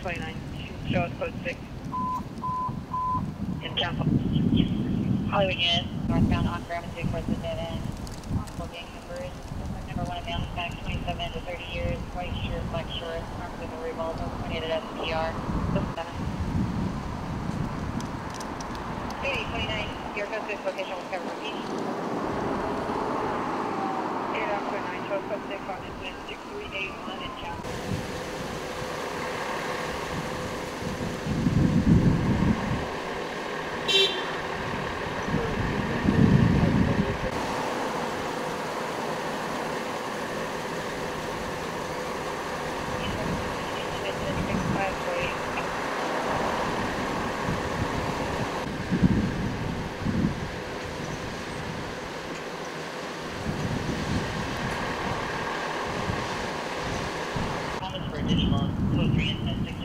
29, show us code 6. In cancel. Hollywood unit, northbound on Brentwood towards the dead end. Possible gang members. Suspect number 1 male, back 27 to 30 years, white shirt, black shorts, armed with a revolver, pointed at SPR. 29, your code 6 location was covered. Repeat. 8-29, show us code 6 on incident 6381 in cancel. For additional code 3 incident